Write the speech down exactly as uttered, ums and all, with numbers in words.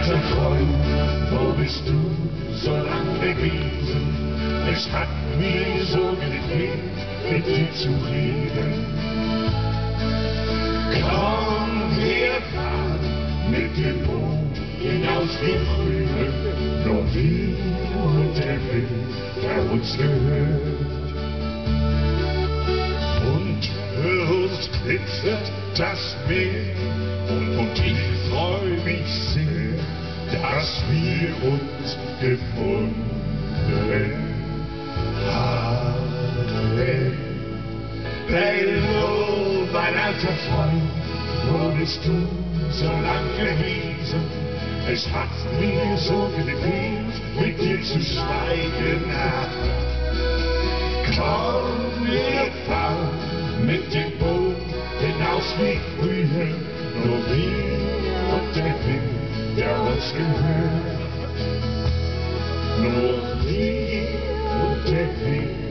alter Freund, wo bist du so lang gewesen? Es hat mir so gefehlt, mit dir zu reden. Komm, wir fahren mit dem Boot hinaus wie früher, nur wir und der Wind, der uns gehört. Unter uns glitzert das Meer und, und ich freu mich sehr, dass wir uns gefunden haben. Bello, mein alter Freund, wo bist du so lang gewesen? Es hat mir so gefehlt, mit dir zu schweigen. Komm, wir fahren mit dem Boot hinaus wie früher, nur wir und der Wind, der uns gehört. Nur wir und der Wind,